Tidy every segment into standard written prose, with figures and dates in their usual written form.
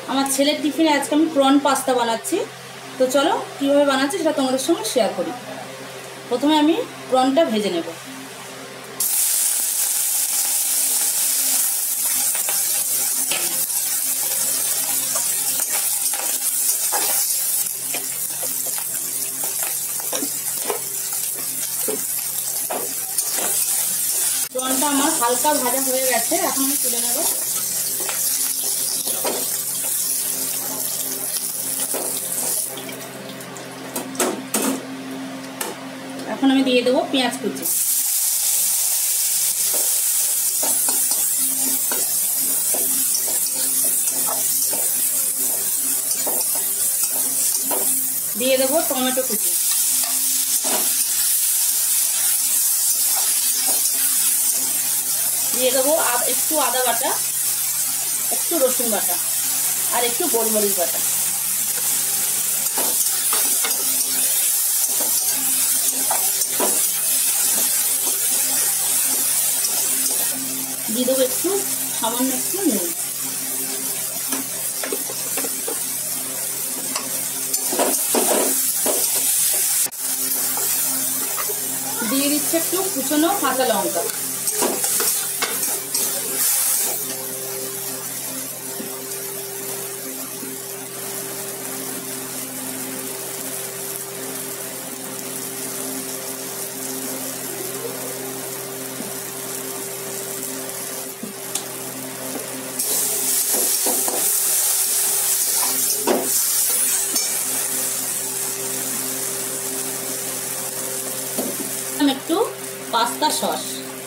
আমার ছেলের টিফিনে আজকে আমি প্রন পাস্তা বানাচ্ছি। তো চলো কীভাবে বানাচ্ছি সেটা তোমাদের সঙ্গে শেয়ার করি। প্রথমে আমি প্রনটা ভেজে নেব। প্রনটা আমার হালকা ভাজা হয়ে গেছে, এখন আমি তুলে নেব। এখন আমি দিয়ে দেবো পেঁয়াজ কুচি। দিয়ে দেবো টমেটো কুচি। দিয়ে দেবো একটু আদা বাটা, একটু রসুন বাটা আর একটু গোলমরিচ বাটা। দিয়ে দেবো একটু সামান্য একটু নুন। দিয়ে দিচ্ছে একটু কুচনো কাঁচা লঙ্কা। একটু পাস্তা সস।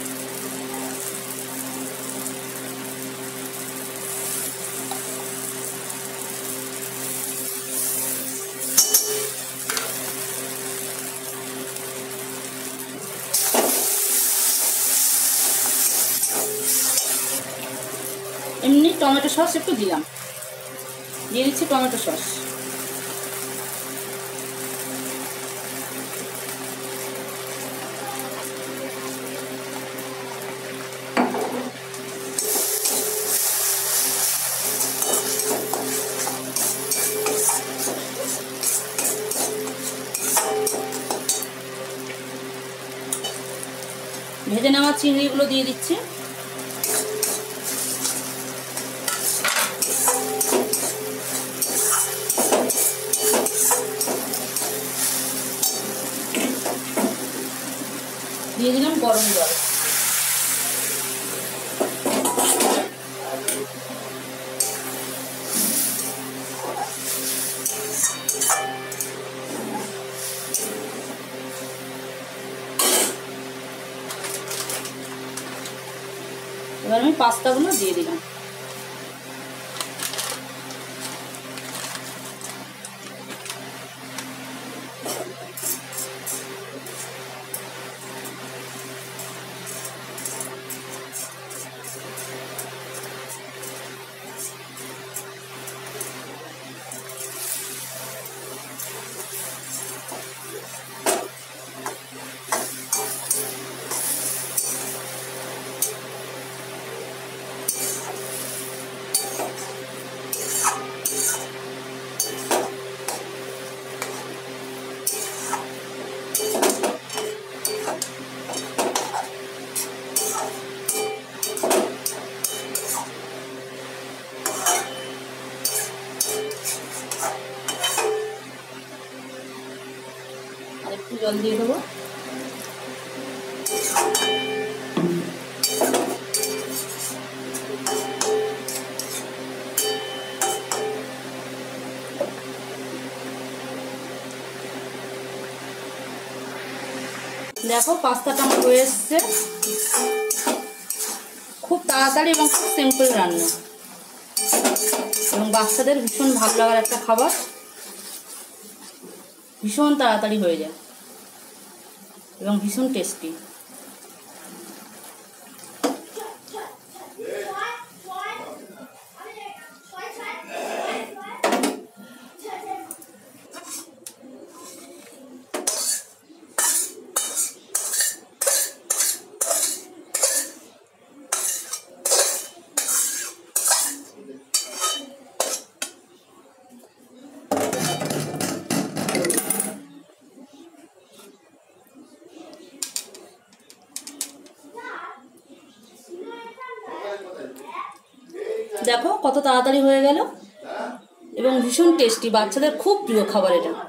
এমনি টমেটো সস একটু দিলাম, দিয়ে দিচ্ছি টমেটো সস। ভেজে নেওয়া চিংড়িগুলো দিয়ে দিচ্ছি। দিয়ে দিলাম গরম জল। এবার আমি পাস্তাগুলো দিয়ে দিলাম। একটু জল দিয়ে দেবো। দেখো পাস্তাটা আমার হয়ে এসছে। খুব তাড়াতাড়ি এবং খুব সিম্পল রান্না, এবং বাচ্চাদের ভীষণ ভালো লাগার একটা খাবার। ভীষণ তাড়াতাড়ি হয়ে যায় এবং ভীষণ টেস্টি। দেখো কত তাড়াতাড়ি হয়ে গেল এবং ভীষণ টেস্টি, বাচ্চাদের খুব প্রিয় খাবার এটা।